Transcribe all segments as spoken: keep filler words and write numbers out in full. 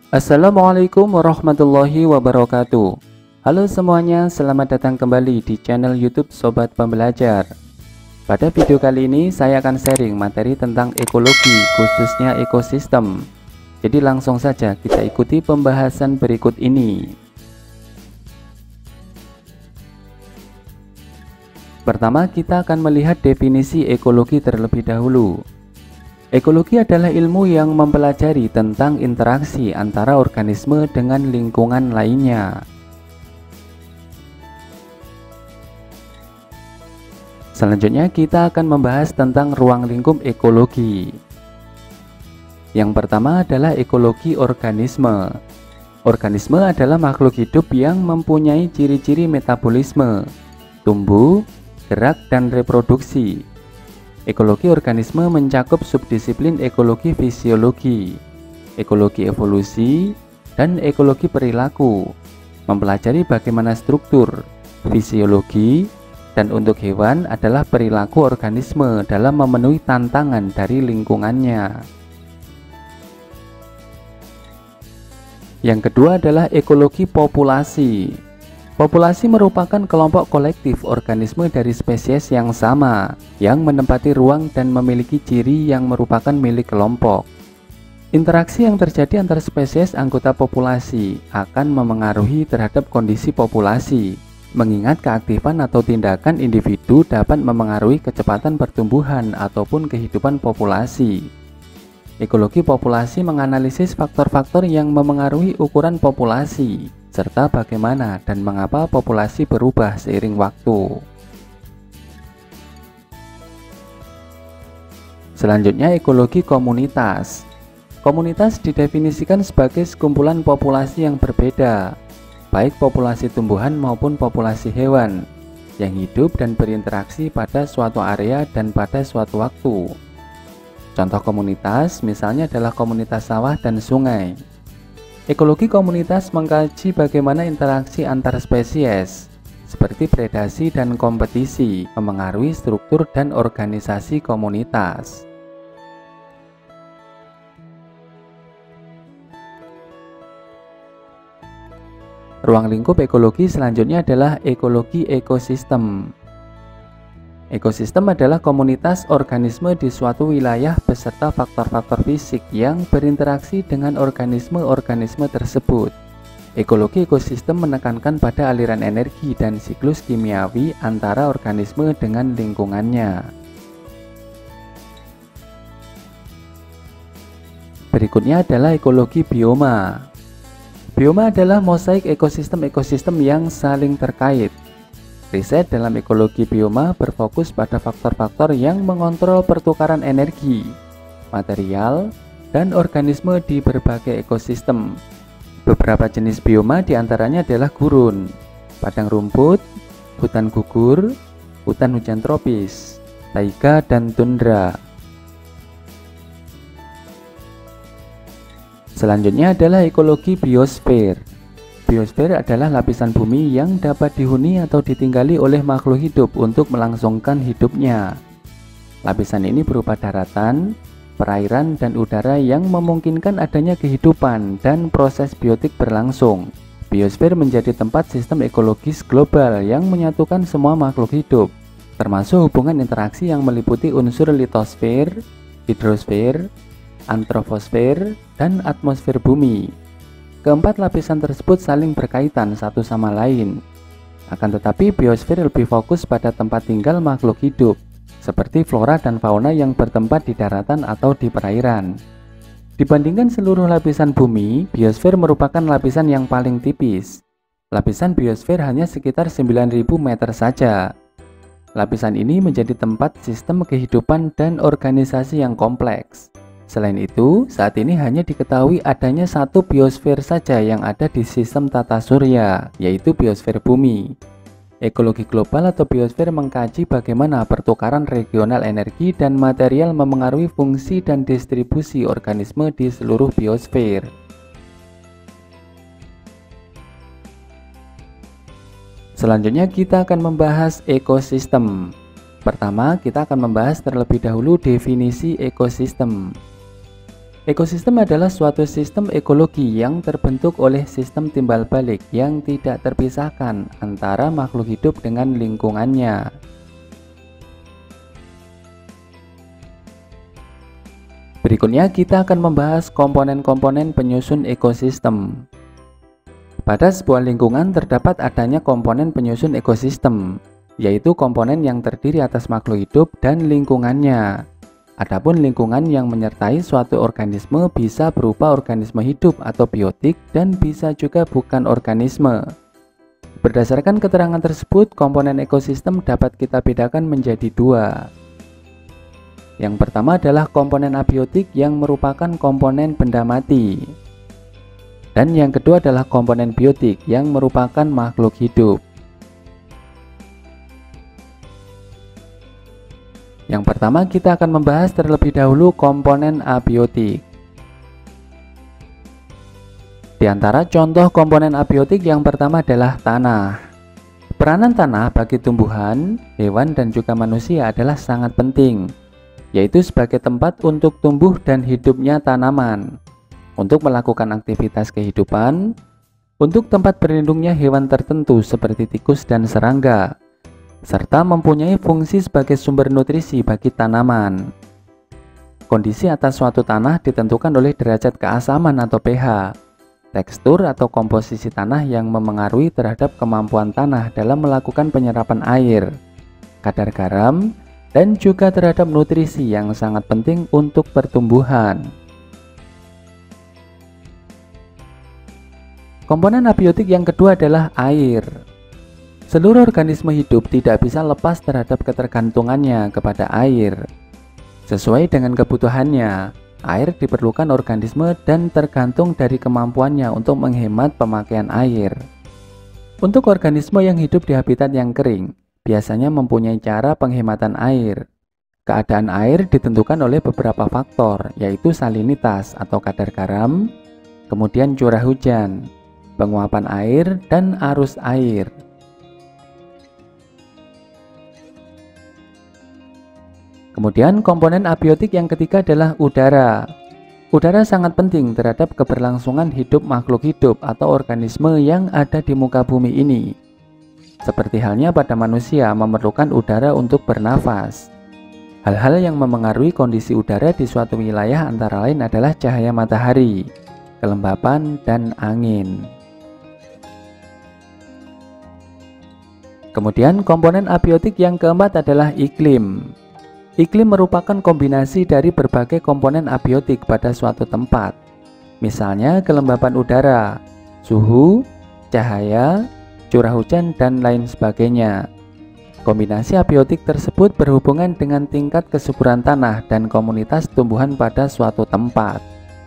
Assalamualaikum warahmatullahi wabarakatuh. Halo semuanya, selamat datang kembali di channel YouTube Sobat Pembelajar. Pada video kali ini saya akan sharing materi tentang ekologi, khususnya ekosistem. Jadi langsung saja kita ikuti pembahasan berikut ini. Pertama, kita akan melihat definisi ekologi terlebih dahulu. Ekologi adalah ilmu yang mempelajari tentang interaksi antara organisme dengan lingkungan lainnya. Selanjutnya kita akan membahas tentang ruang lingkup ekologi. Yang pertama adalah ekologi organisme. Organisme adalah makhluk hidup yang mempunyai ciri-ciri metabolisme, tumbuh, gerak, dan reproduksi. Ekologi organisme mencakup subdisiplin ekologi fisiologi, ekologi evolusi, dan ekologi perilaku, mempelajari bagaimana struktur, fisiologi, dan untuk hewan adalah perilaku organisme dalam memenuhi tantangan dari lingkungannya. Yang kedua adalah ekologi populasi. Populasi merupakan kelompok kolektif organisme dari spesies yang sama, yang menempati ruang dan memiliki ciri yang merupakan milik kelompok. Interaksi yang terjadi antar spesies anggota populasi akan memengaruhi terhadap kondisi populasi, mengingat keaktifan atau tindakan individu dapat memengaruhi kecepatan pertumbuhan ataupun kehidupan populasi. Ekologi populasi menganalisis faktor-faktor yang memengaruhi ukuran populasi, serta bagaimana dan mengapa populasi berubah seiring waktu. Selanjutnya, ekologi komunitas. Komunitas didefinisikan sebagai sekumpulan populasi yang berbeda, baik populasi tumbuhan maupun populasi hewan, yang hidup dan berinteraksi pada suatu area dan pada suatu waktu. Contoh komunitas misalnya adalah komunitas sawah dan sungai. Ekologi komunitas mengkaji bagaimana interaksi antar spesies, seperti predasi dan kompetisi, memengaruhi struktur dan organisasi komunitas. Ruang lingkup ekologi selanjutnya adalah ekologi ekosistem. Ekosistem adalah komunitas organisme di suatu wilayah beserta faktor-faktor fisik yang berinteraksi dengan organisme-organisme tersebut. Ekologi ekosistem menekankan pada aliran energi dan siklus kimiawi antara organisme dengan lingkungannya. Berikutnya adalah ekologi bioma. Bioma adalah mosaik ekosistem-ekosistem yang saling terkait. Riset dalam ekologi bioma berfokus pada faktor-faktor yang mengontrol pertukaran energi, material, dan organisme di berbagai ekosistem. Beberapa jenis bioma diantaranya adalah gurun, padang rumput, hutan gugur, hutan hujan tropis, taiga, dan tundra. Selanjutnya adalah ekologi biosfer. Biosfer adalah lapisan bumi yang dapat dihuni atau ditinggali oleh makhluk hidup untuk melangsungkan hidupnya. Lapisan ini berupa daratan, perairan, dan udara yang memungkinkan adanya kehidupan dan proses biotik berlangsung. Biosfer menjadi tempat sistem ekologis global yang menyatukan semua makhluk hidup, termasuk hubungan interaksi yang meliputi unsur litosfer, hidrosfer, antroposfer, dan atmosfer bumi. Keempat lapisan tersebut saling berkaitan satu sama lain. Akan tetapi biosfer lebih fokus pada tempat tinggal makhluk hidup, seperti flora dan fauna yang bertempat di daratan atau di perairan. Dibandingkan seluruh lapisan bumi, biosfer merupakan lapisan yang paling tipis. Lapisan biosfer hanya sekitar sembilan ribu meter saja. Lapisan ini menjadi tempat sistem kehidupan dan organisasi yang kompleks. Selain itu, saat ini hanya diketahui adanya satu biosfer saja yang ada di sistem tata surya, yaitu biosfer bumi. Ekologi global atau biosfer mengkaji bagaimana pertukaran regional energi dan material memengaruhi fungsi dan distribusi organisme di seluruh biosfer. Selanjutnya kita akan membahas ekosistem. Pertama, kita akan membahas terlebih dahulu definisi ekosistem. Ekosistem adalah suatu sistem ekologi yang terbentuk oleh sistem timbal balik yang tidak terpisahkan antara makhluk hidup dengan lingkungannya. Berikutnya kita akan membahas komponen-komponen penyusun ekosistem. Pada sebuah lingkungan terdapat adanya komponen penyusun ekosistem, yaitu komponen yang terdiri atas makhluk hidup dan lingkungannya. Adapun lingkungan yang menyertai suatu organisme bisa berupa organisme hidup atau biotik dan bisa juga bukan organisme. Berdasarkan keterangan tersebut, komponen ekosistem dapat kita bedakan menjadi dua. Yang pertama adalah komponen abiotik yang merupakan komponen benda mati. Dan yang kedua adalah komponen biotik yang merupakan makhluk hidup. Yang pertama kita akan membahas terlebih dahulu komponen abiotik. Di antara contoh komponen abiotik yang pertama adalah tanah. Peranan tanah bagi tumbuhan, hewan dan juga manusia adalah sangat penting, yaitu sebagai tempat untuk tumbuh dan hidupnya tanaman, untuk melakukan aktivitas kehidupan, untuk tempat berlindungnya hewan tertentu seperti tikus dan serangga, serta mempunyai fungsi sebagai sumber nutrisi bagi tanaman. Kondisi atas suatu tanah ditentukan oleh derajat keasaman atau pH, tekstur atau komposisi tanah yang memengaruhi terhadap kemampuan tanah dalam melakukan penyerapan air, kadar garam, dan juga terhadap nutrisi yang sangat penting untuk pertumbuhan. Komponen abiotik yang kedua adalah air. Seluruh organisme hidup tidak bisa lepas terhadap ketergantungannya kepada air. Sesuai dengan kebutuhannya, air diperlukan organisme dan tergantung dari kemampuannya untuk menghemat pemakaian air. Untuk organisme yang hidup di habitat yang kering, biasanya mempunyai cara penghematan air. Keadaan air ditentukan oleh beberapa faktor, yaitu salinitas atau kadar garam, kemudian curah hujan, penguapan air, dan arus air. Kemudian komponen abiotik yang ketiga adalah udara. Udara sangat penting terhadap keberlangsungan hidup makhluk hidup atau organisme yang ada di muka bumi ini. Seperti halnya pada manusia memerlukan udara untuk bernafas. Hal-hal yang memengaruhi kondisi udara di suatu wilayah antara lain adalah cahaya matahari, kelembapan, dan angin. Kemudian komponen abiotik yang keempat adalah iklim. Iklim merupakan kombinasi dari berbagai komponen abiotik pada suatu tempat. Misalnya kelembapan udara, suhu, cahaya, curah hujan, dan lain sebagainya. Kombinasi abiotik tersebut berhubungan dengan tingkat kesuburan tanah dan komunitas tumbuhan pada suatu tempat.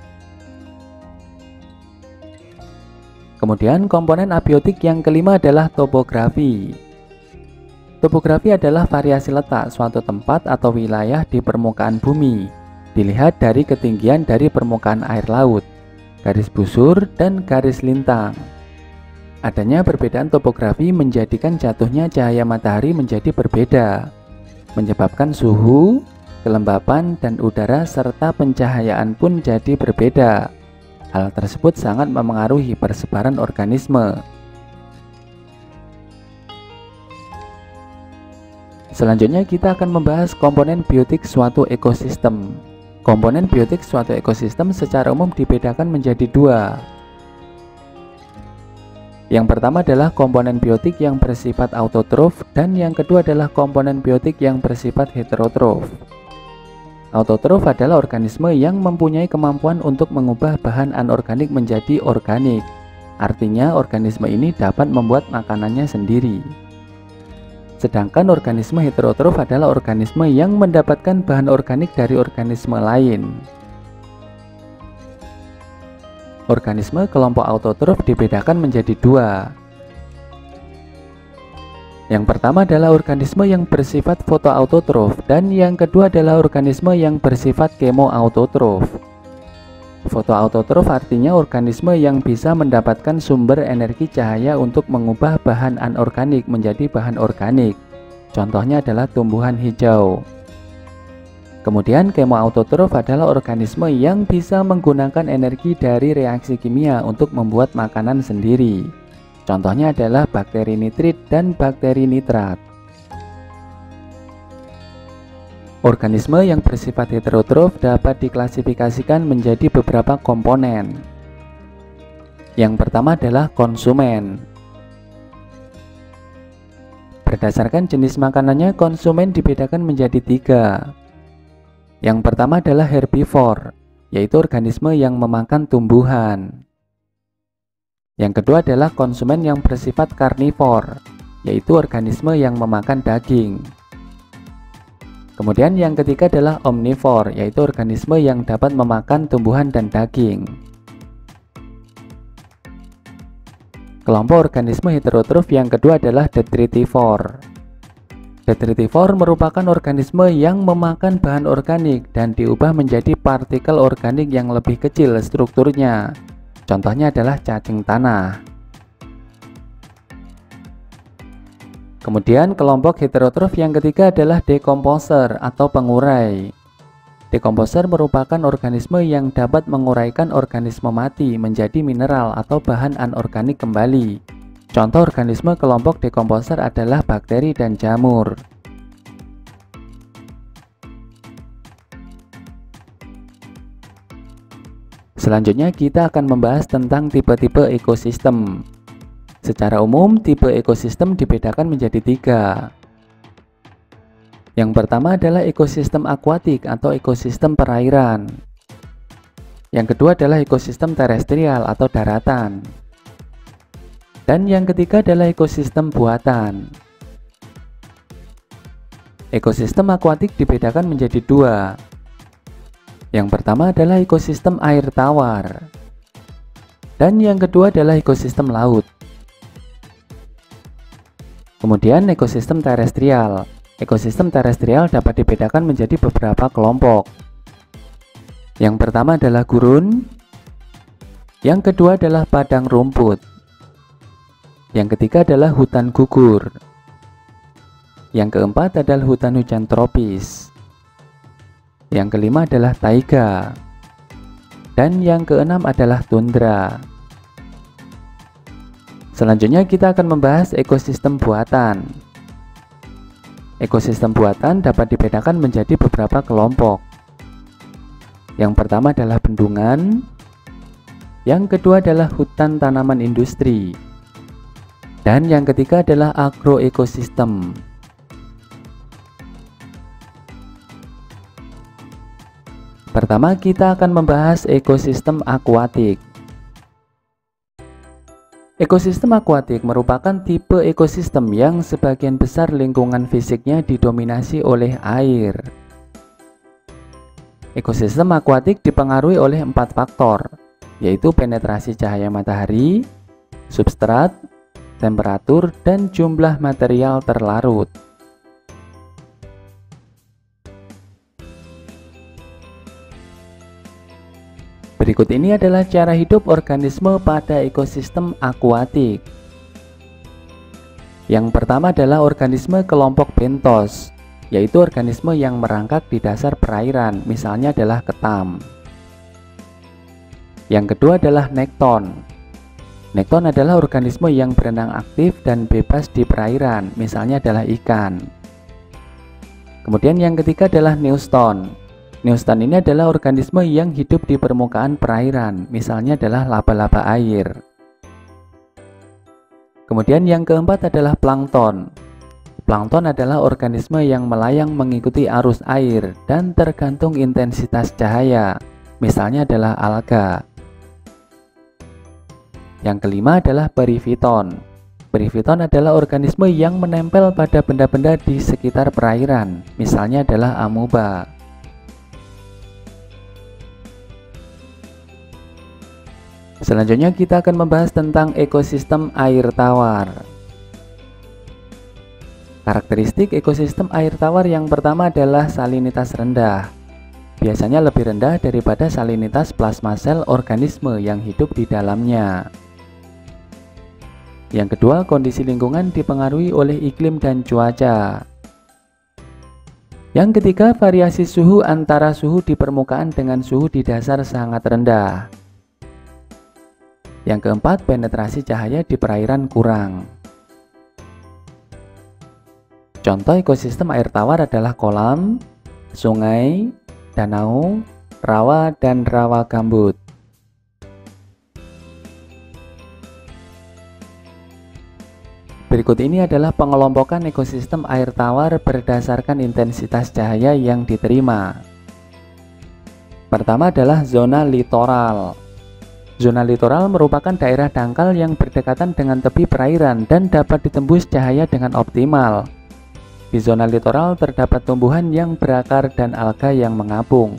Kemudian komponen abiotik yang kelima adalah topografi. Topografi adalah variasi letak suatu tempat atau wilayah di permukaan bumi, dilihat dari ketinggian dari permukaan air laut, garis busur, dan garis lintang. Adanya perbedaan topografi menjadikan jatuhnya cahaya matahari menjadi berbeda, menyebabkan suhu, kelembapan, dan udara serta pencahayaan pun jadi berbeda. Hal tersebut sangat memengaruhi persebaran organisme. Selanjutnya kita akan membahas komponen biotik suatu ekosistem. Komponen biotik suatu ekosistem secara umum dibedakan menjadi dua. Yang pertama adalah komponen biotik yang bersifat autotrof dan yang kedua adalah komponen biotik yang bersifat heterotrof. Autotrof adalah organisme yang mempunyai kemampuan untuk mengubah bahan anorganik menjadi organik. Artinya organisme ini dapat membuat makanannya sendiri. Sedangkan organisme heterotrof adalah organisme yang mendapatkan bahan organik dari organisme lain. Organisme kelompok autotrof dibedakan menjadi dua. Yang pertama adalah organisme yang bersifat fotoautotrof dan yang kedua adalah organisme yang bersifat kemoautotrof. Fotoautotrof artinya organisme yang bisa mendapatkan sumber energi cahaya untuk mengubah bahan anorganik menjadi bahan organik. Contohnya adalah tumbuhan hijau. Kemudian kemoautotrof adalah organisme yang bisa menggunakan energi dari reaksi kimia untuk membuat makanan sendiri. Contohnya adalah bakteri nitrit dan bakteri nitrat. Organisme yang bersifat heterotrof dapat diklasifikasikan menjadi beberapa komponen. Yang pertama adalah konsumen. Berdasarkan jenis makanannya, konsumen dibedakan menjadi tiga. Yang pertama adalah herbivore, yaitu organisme yang memakan tumbuhan. Yang kedua adalah konsumen yang bersifat karnivor, yaitu organisme yang memakan daging. Kemudian yang ketiga adalah omnivore, yaitu organisme yang dapat memakan tumbuhan dan daging. Kelompok organisme heterotrof yang kedua adalah detritivore. Detritivore merupakan organisme yang memakan bahan organik dan diubah menjadi partikel organik yang lebih kecil strukturnya. Contohnya adalah cacing tanah. Kemudian kelompok heterotrof yang ketiga adalah decomposer atau pengurai. Decomposer merupakan organisme yang dapat menguraikan organisme mati menjadi mineral atau bahan anorganik kembali. Contoh organisme kelompok decomposer adalah bakteri dan jamur. Selanjutnya kita akan membahas tentang tipe-tipe ekosistem. Secara umum, tipe ekosistem dibedakan menjadi tiga. Yang pertama adalah ekosistem akuatik atau ekosistem perairan. Yang kedua adalah ekosistem terestrial atau daratan. Dan yang ketiga adalah ekosistem buatan. Ekosistem akuatik dibedakan menjadi dua. Yang pertama adalah ekosistem air tawar. Dan yang kedua adalah ekosistem laut. Kemudian ekosistem terestrial. Ekosistem terestrial dapat dibedakan menjadi beberapa kelompok. Yang pertama adalah gurun. Yang kedua adalah padang rumput. Yang ketiga adalah hutan gugur. Yang keempat adalah hutan hujan tropis. Yang kelima adalah taiga. Dan yang keenam adalah tundra. Selanjutnya kita akan membahas ekosistem buatan. Ekosistem buatan dapat dibedakan menjadi beberapa kelompok. Yang pertama adalah bendungan. Yang kedua adalah hutan tanaman industri. Dan yang ketiga adalah agroekosistem. Pertama kita akan membahas ekosistem akuatik. Ekosistem akuatik merupakan tipe ekosistem yang sebagian besar lingkungan fisiknya didominasi oleh air. Ekosistem akuatik dipengaruhi oleh empat faktor, yaitu penetrasi cahaya matahari, substrat, temperatur, dan jumlah material terlarut. Berikut ini adalah cara hidup organisme pada ekosistem akuatik. Yang pertama adalah organisme kelompok bentos, yaitu organisme yang merangkak di dasar perairan, misalnya adalah ketam. Yang kedua adalah nekton. Nekton adalah organisme yang berenang aktif dan bebas di perairan, misalnya adalah ikan. Kemudian yang ketiga adalah neuston. Neuston ini adalah organisme yang hidup di permukaan perairan, misalnya adalah laba-laba air. Kemudian yang keempat adalah plankton. Plankton adalah organisme yang melayang mengikuti arus air dan tergantung intensitas cahaya, misalnya adalah alga. Yang kelima adalah perifiton. Perifiton adalah organisme yang menempel pada benda-benda di sekitar perairan, misalnya adalah amoeba. Selanjutnya kita akan membahas tentang ekosistem air tawar. Karakteristik ekosistem air tawar yang pertama adalah salinitas rendah. Biasanya lebih rendah daripada salinitas plasma sel organisme yang hidup di dalamnya. Yang kedua, kondisi lingkungan dipengaruhi oleh iklim dan cuaca. Yang ketiga, variasi suhu antara suhu di permukaan dengan suhu di dasar sangat rendah. Yang keempat, penetrasi cahaya di perairan kurang. Contoh ekosistem air tawar adalah kolam, sungai, danau, rawa, dan rawa gambut. Berikut ini adalah pengelompokan ekosistem air tawar berdasarkan intensitas cahaya yang diterima. Pertama adalah zona litoral. Zona litoral merupakan daerah dangkal yang berdekatan dengan tepi perairan dan dapat ditembus cahaya dengan optimal. Di zona litoral terdapat tumbuhan yang berakar dan alga yang mengapung.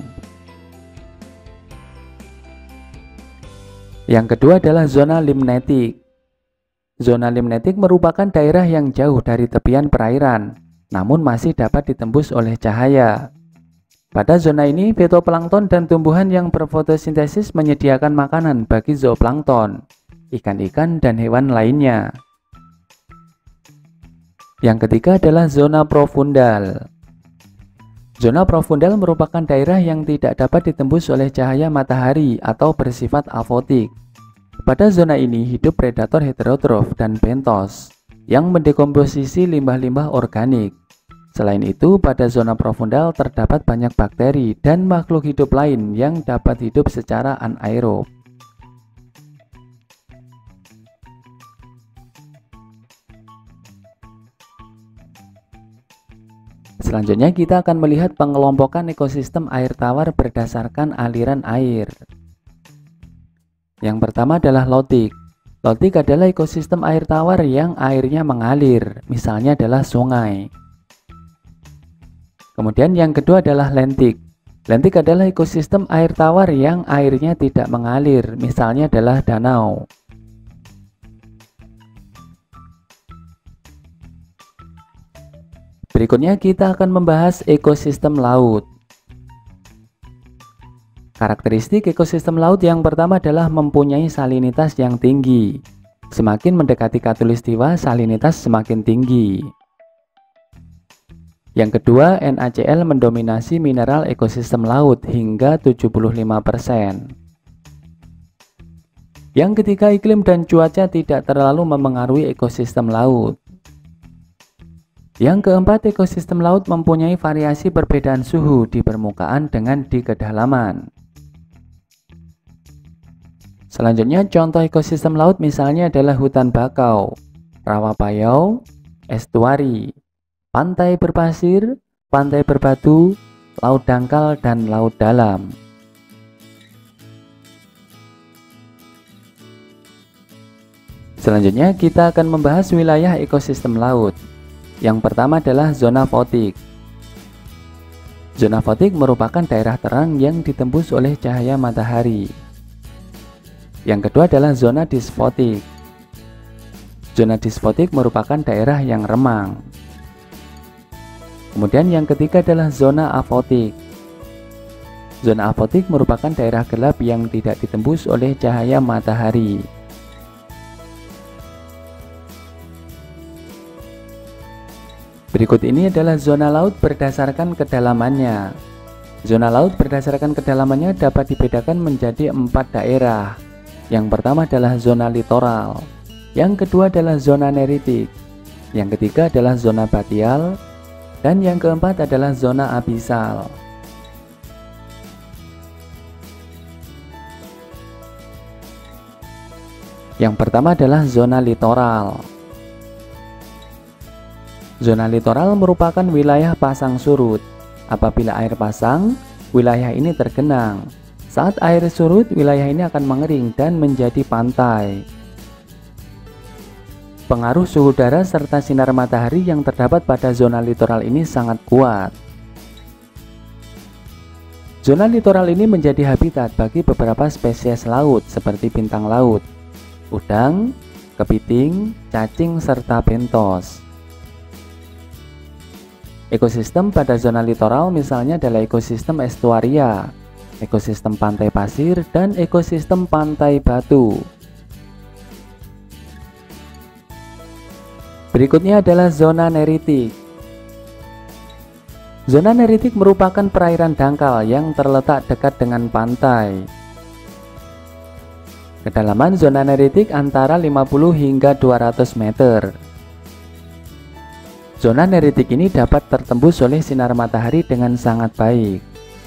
Yang kedua adalah zona limnetik. Zona limnetik merupakan daerah yang jauh dari tepian perairan, namun masih dapat ditembus oleh cahaya. Pada zona ini, fitoplankton dan tumbuhan yang berfotosintesis menyediakan makanan bagi zooplankton, ikan-ikan, dan hewan lainnya. Yang ketiga adalah zona profundal. Zona profundal merupakan daerah yang tidak dapat ditembus oleh cahaya matahari atau bersifat afotik. Pada zona ini hidup predator heterotrof dan bentos yang mendekomposisi limbah-limbah organik. Selain itu, pada zona profundal terdapat banyak bakteri dan makhluk hidup lain yang dapat hidup secara anaerob. Selanjutnya kita akan melihat pengelompokan ekosistem air tawar berdasarkan aliran air. Yang pertama adalah lotik. Lotik adalah ekosistem air tawar yang airnya mengalir, misalnya adalah sungai. Kemudian yang kedua adalah lentik. Lentik adalah ekosistem air tawar yang airnya tidak mengalir, misalnya adalah danau. Berikutnya kita akan membahas ekosistem laut. Karakteristik ekosistem laut yang pertama adalah mempunyai salinitas yang tinggi. Semakin mendekati khatulistiwa, salinitas semakin tinggi. Yang kedua, NaCl mendominasi mineral ekosistem laut hingga tujuh puluh lima persen. Yang ketiga, iklim dan cuaca tidak terlalu memengaruhi ekosistem laut. Yang keempat, ekosistem laut mempunyai variasi perbedaan suhu di permukaan dengan di kedalaman. Selanjutnya, contoh ekosistem laut misalnya adalah hutan bakau, rawa payau, estuari, pantai berpasir, pantai berbatu, laut dangkal, dan laut dalam. Selanjutnya, kita akan membahas wilayah ekosistem laut. Yang pertama adalah zona fotik. Zona fotik merupakan daerah terang yang ditembus oleh cahaya matahari. Yang kedua adalah zona disfotik. Zona disfotik merupakan daerah yang remang. Kemudian yang ketiga adalah zona afotik. Zona afotik merupakan daerah gelap yang tidak ditembus oleh cahaya matahari. Berikut ini adalah zona laut berdasarkan kedalamannya. Zona laut berdasarkan kedalamannya dapat dibedakan menjadi empat daerah. Yang pertama adalah zona litoral, yang kedua adalah zona neritik, yang ketiga adalah zona batial, dan yang keempat adalah zona abisal. Yang pertama adalah zona litoral. Zona litoral merupakan wilayah pasang surut. Apabila air pasang, wilayah ini tergenang. Saat air surut, wilayah ini akan mengering dan menjadi pantai. Pengaruh suhu udara serta sinar matahari yang terdapat pada zona litoral ini sangat kuat. Zona litoral ini menjadi habitat bagi beberapa spesies laut seperti bintang laut, udang, kepiting, cacing, serta bentos. Ekosistem pada zona litoral misalnya adalah ekosistem estuaria, ekosistem pantai pasir, dan ekosistem pantai batu. Berikutnya adalah zona neritik. Zona neritik merupakan perairan dangkal yang terletak dekat dengan pantai. Kedalaman zona neritik antara lima puluh hingga dua ratus meter. Zona neritik ini dapat tertembus oleh sinar matahari dengan sangat baik.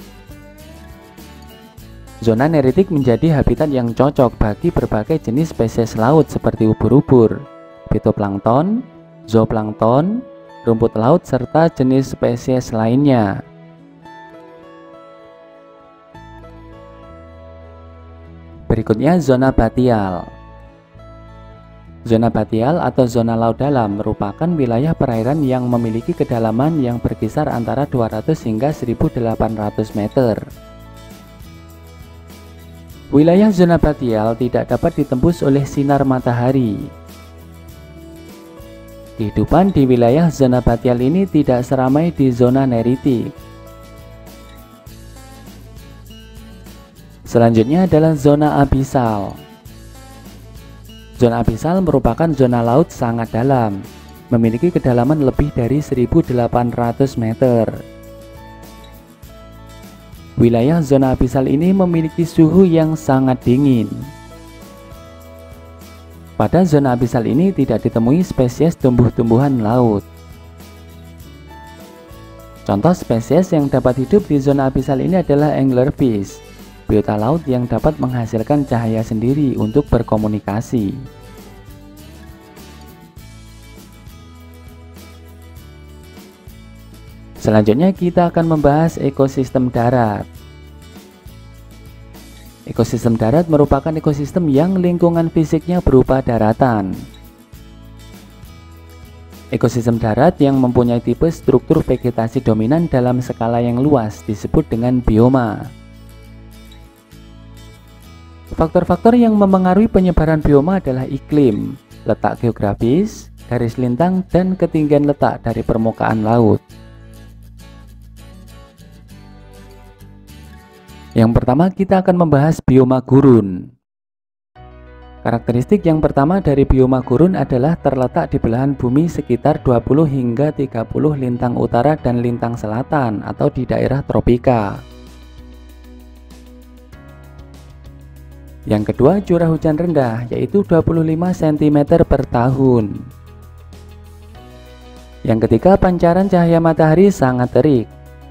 Zona neritik menjadi habitat yang cocok bagi berbagai jenis spesies laut seperti ubur-ubur, fitoplankton, zooplankton, rumput laut, serta jenis spesies lainnya. Berikutnya zona batial. Zona batial atau zona laut dalam merupakan wilayah perairan yang memiliki kedalaman yang berkisar antara dua ratus hingga seribu delapan ratus meter. Wilayah zona batial tidak dapat ditembus oleh sinar matahari. Kehidupan di wilayah zona batial ini tidak seramai di zona neritik. Selanjutnya adalah zona abisal. Zona abisal merupakan zona laut sangat dalam, memiliki kedalaman lebih dari seribu delapan ratus meter. Wilayah zona abisal ini memiliki suhu yang sangat dingin. Pada zona abisal ini tidak ditemui spesies tumbuh-tumbuhan laut. Contoh spesies yang dapat hidup di zona abisal ini adalah anglerfish, biota laut yang dapat menghasilkan cahaya sendiri untuk berkomunikasi. Selanjutnya kita akan membahas ekosistem darat. Ekosistem darat merupakan ekosistem yang lingkungan fisiknya berupa daratan. Ekosistem darat yang mempunyai tipe struktur vegetasi dominan dalam skala yang luas disebut dengan bioma. Faktor-faktor yang memengaruhi penyebaran bioma adalah iklim, letak geografis, garis lintang, dan ketinggian letak dari permukaan laut. Yang pertama, kita akan membahas bioma gurun. Karakteristik yang pertama dari bioma gurun adalah terletak di belahan bumi sekitar dua puluh hingga tiga puluh lintang utara dan lintang selatan atau di daerah tropika. Yang kedua, curah hujan rendah, yaitu dua puluh lima sentimeter per tahun. Yang ketiga, pancaran cahaya matahari sangat terik.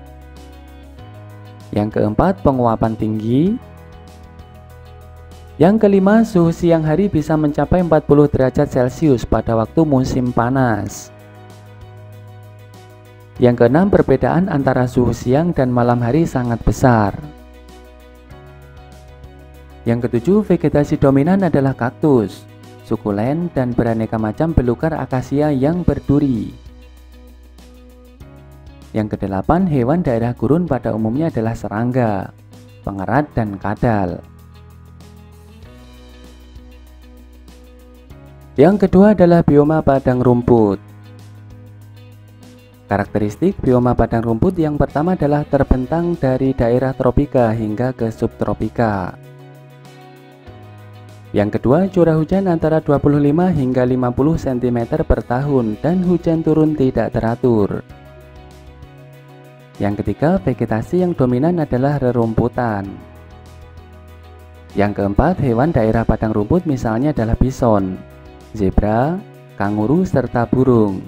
Yang keempat, penguapan tinggi. Yang kelima, suhu siang hari bisa mencapai empat puluh derajat Celcius pada waktu musim panas. Yang keenam, perbedaan antara suhu siang dan malam hari sangat besar. Yang ketujuh, vegetasi dominan adalah kaktus, sukulen, dan beraneka macam belukar akasia yang berduri. Yang kedelapan, hewan daerah gurun pada umumnya adalah serangga, pengerat, dan kadal. Yang kedua adalah bioma padang rumput. Karakteristik bioma padang rumput yang pertama adalah terbentang dari daerah tropika hingga ke subtropika. Yang kedua, curah hujan antara dua puluh lima hingga lima puluh sentimeter per tahun dan hujan turun tidak teratur. Yang ketiga, vegetasi yang dominan adalah rerumputan. Yang keempat, hewan daerah padang rumput misalnya adalah bison, zebra, kanguru, serta burung.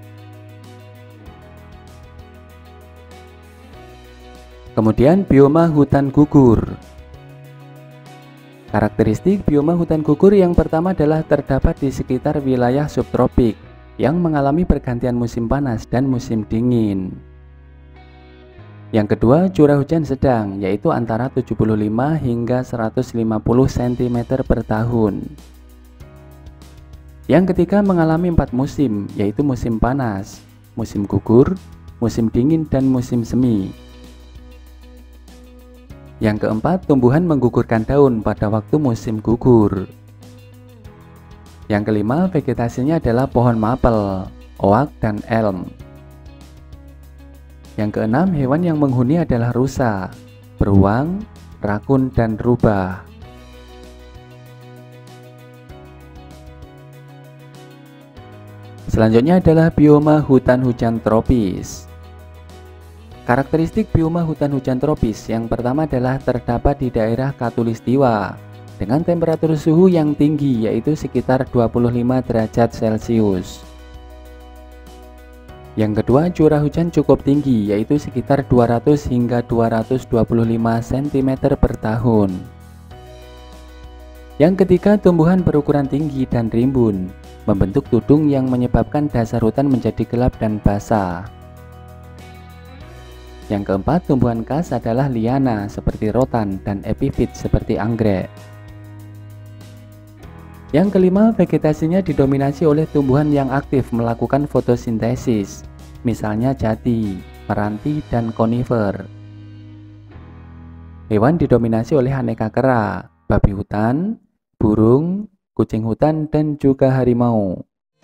Kemudian bioma hutan gugur. Karakteristik bioma hutan gugur yang pertama adalah terdapat di sekitar wilayah subtropik yang mengalami pergantian musim panas dan musim dingin. Yang kedua, curah hujan sedang, yaitu antara tujuh puluh lima hingga seratus lima puluh sentimeter per tahun. Yang ketiga, mengalami empat musim, yaitu musim panas, musim gugur, musim dingin, dan musim semi. Yang keempat, tumbuhan menggugurkan daun pada waktu musim gugur. Yang kelima, vegetasinya adalah pohon mapel, oak, dan elm. Yang keenam, hewan yang menghuni adalah rusa, beruang, rakun, dan rubah. Selanjutnya adalah bioma hutan hujan tropis. Karakteristik bioma hutan hujan tropis yang pertama adalah terdapat di daerah Khatulistiwa dengan temperatur suhu yang tinggi yaitu sekitar dua puluh lima derajat Celcius. Yang kedua, curah hujan cukup tinggi yaitu sekitar dua ratus hingga dua ratus dua puluh lima sentimeter per tahun. Yang ketiga, tumbuhan berukuran tinggi dan rimbun membentuk tudung yang menyebabkan dasar hutan menjadi gelap dan basah. Yang keempat, tumbuhan khas adalah liana seperti rotan dan epifit seperti anggrek. Yang kelima, vegetasinya didominasi oleh tumbuhan yang aktif melakukan fotosintesis, misalnya jati, meranti, dan konifer. Hewan didominasi oleh aneka kera, babi hutan, burung, kucing hutan, dan juga harimau.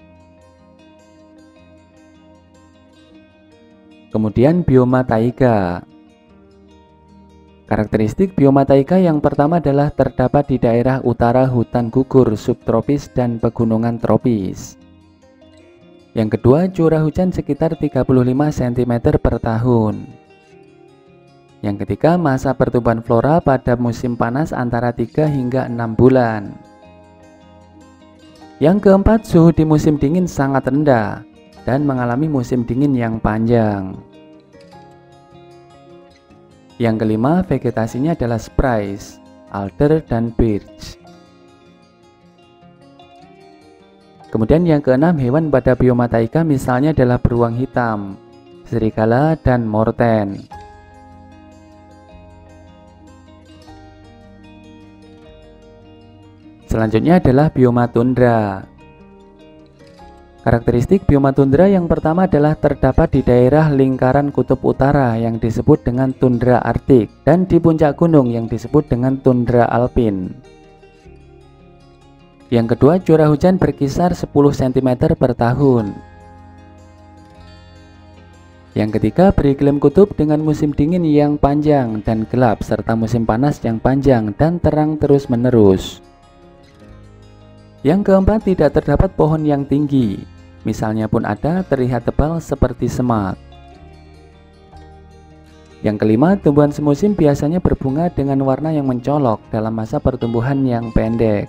Kemudian bioma taiga. Karakteristik bioma taiga yang pertama adalah terdapat di daerah utara hutan gugur subtropis dan pegunungan tropis. Yang kedua, curah hujan sekitar tiga puluh lima sentimeter per tahun. Yang ketiga, masa pertumbuhan flora pada musim panas antara tiga hingga enam bulan. Yang keempat, suhu di musim dingin sangat rendah dan mengalami musim dingin yang panjang. Yang kelima, vegetasinya adalah spruce, alder, dan birch. Kemudian yang keenam, hewan pada bioma taiga misalnya adalah beruang hitam, serigala, dan morten. Selanjutnya adalah bioma tundra. Karakteristik bioma tundra yang pertama adalah terdapat di daerah lingkaran kutub utara yang disebut dengan tundra arktik dan di puncak gunung yang disebut dengan tundra alpin. Yang kedua, curah hujan berkisar sepuluh sentimeter per tahun. Yang ketiga, beriklim kutub dengan musim dingin yang panjang dan gelap serta musim panas yang panjang dan terang terus-menerus. Yang keempat, tidak terdapat pohon yang tinggi, misalnya pun ada, terlihat tebal seperti semak. Yang kelima, tumbuhan semusim biasanya berbunga dengan warna yang mencolok dalam masa pertumbuhan yang pendek.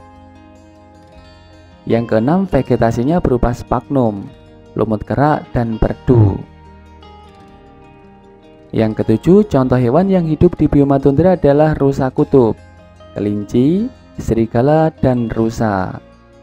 Yang keenam, vegetasinya berupa sphagnum, lumut kerak, dan perdu. Yang ketujuh, contoh hewan yang hidup di bioma tundra adalah rusa kutub, kelinci, serigala, dan rusa.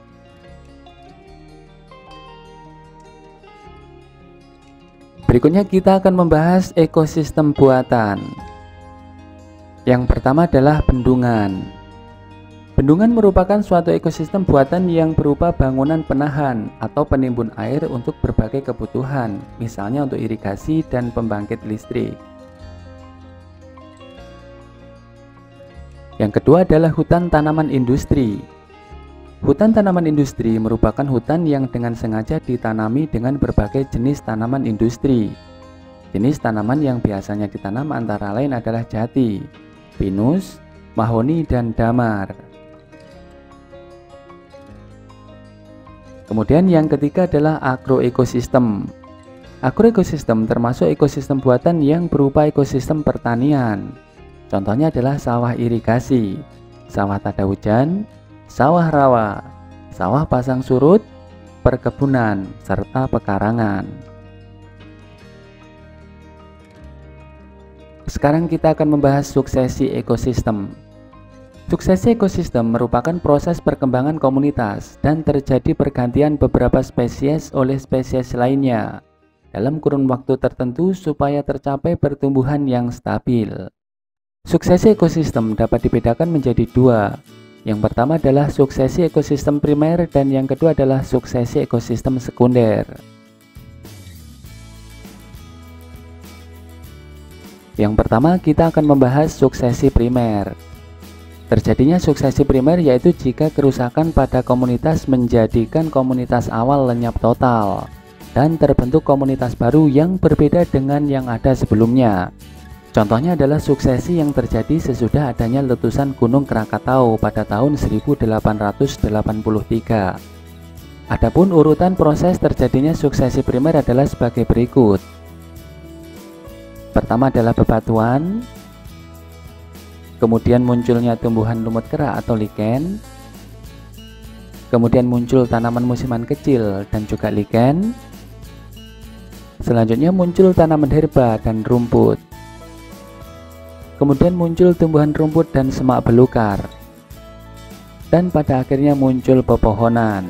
Berikutnya kita akan membahas ekosistem buatan. Yang pertama adalah bendungan. Bendungan merupakan suatu ekosistem buatan yang berupa bangunan penahan atau penimbun air untuk berbagai kebutuhan, misalnya untuk irigasi dan pembangkit listrik. Yang kedua adalah hutan tanaman industri. Hutan tanaman industri merupakan hutan yang dengan sengaja ditanami dengan berbagai jenis tanaman industri. Jenis tanaman yang biasanya ditanam antara lain adalah jati, pinus, mahoni, dan damar. Kemudian yang ketiga adalah agroekosistem. Agroekosistem termasuk ekosistem buatan yang berupa ekosistem pertanian. Contohnya adalah sawah irigasi, sawah tada hujan, sawah rawa, sawah pasang surut, perkebunan, serta pekarangan. Sekarang kita akan membahas suksesi ekosistem. Suksesi ekosistem merupakan proses perkembangan komunitas dan terjadi pergantian beberapa spesies oleh spesies lainnya dalam kurun waktu tertentu supaya tercapai pertumbuhan yang stabil. Suksesi ekosistem dapat dibedakan menjadi dua. Yang pertama adalah suksesi ekosistem primer dan yang kedua adalah suksesi ekosistem sekunder. Yang pertama kita akan membahas suksesi primer. Terjadinya suksesi primer yaitu jika kerusakan pada komunitas menjadikan komunitas awal lenyap total dan terbentuk komunitas baru yang berbeda dengan yang ada sebelumnya. Contohnya adalah suksesi yang terjadi sesudah adanya letusan Gunung Krakatau pada tahun seribu delapan ratus delapan puluh tiga. Adapun urutan proses terjadinya suksesi primer adalah sebagai berikut. Pertama adalah bebatuan, kemudian munculnya tumbuhan lumut kera atau lichen, kemudian muncul tanaman musiman kecil dan juga lichen. Selanjutnya muncul tanaman herba dan rumput. Kemudian muncul tumbuhan rumput dan semak belukar. Dan pada akhirnya muncul pepohonan.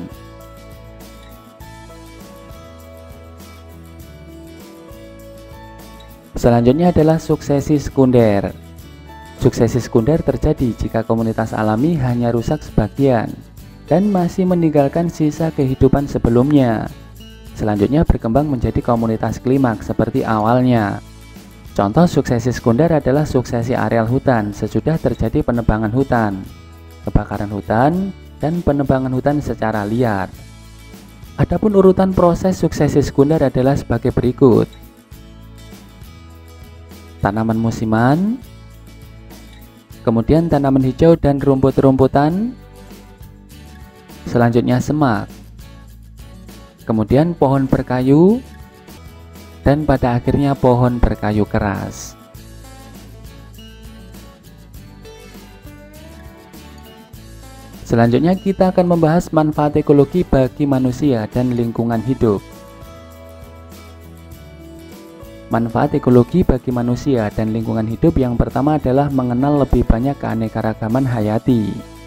Selanjutnya adalah suksesi sekunder. Suksesi sekunder terjadi jika komunitas alami hanya rusak sebagian dan masih meninggalkan sisa kehidupan sebelumnya. Selanjutnya berkembang menjadi komunitas klimaks seperti awalnya. Contoh suksesi sekunder adalah suksesi areal hutan sesudah terjadi penebangan hutan, kebakaran hutan, dan penebangan hutan secara liar. Adapun urutan proses suksesi sekunder adalah sebagai berikut. Tanaman musiman, kemudian tanaman hijau dan rumput-rumputan, selanjutnya semak, kemudian pohon berkayu, dan pada akhirnya pohon berkayu keras. Selanjutnya kita akan membahas manfaat ekologi bagi manusia dan lingkungan hidup. Manfaat ekologi bagi manusia dan lingkungan hidup yang pertama adalah mengenal lebih banyak keanekaragaman hayati.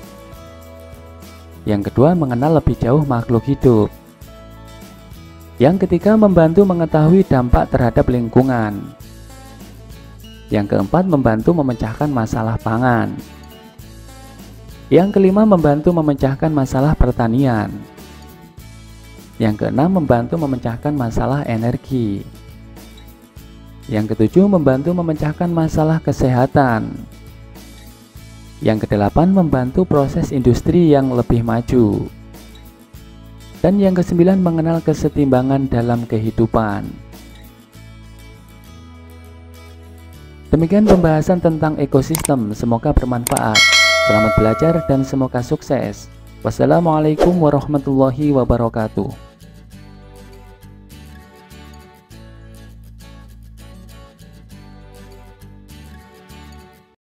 Yang kedua, mengenal lebih jauh makhluk hidup. Yang ketiga, membantu mengetahui dampak terhadap lingkungan. Yang keempat, membantu memecahkan masalah pangan. Yang kelima, membantu memecahkan masalah pertanian. Yang keenam, membantu memecahkan masalah energi. Yang ketujuh, membantu memecahkan masalah kesehatan. Yang kedelapan, membantu proses industri yang lebih maju. Dan yang kesembilan, mengenal kesetimbangan dalam kehidupan. Demikian pembahasan tentang ekosistem, semoga bermanfaat. Selamat belajar dan semoga sukses. Wassalamualaikum warahmatullahi wabarakatuh.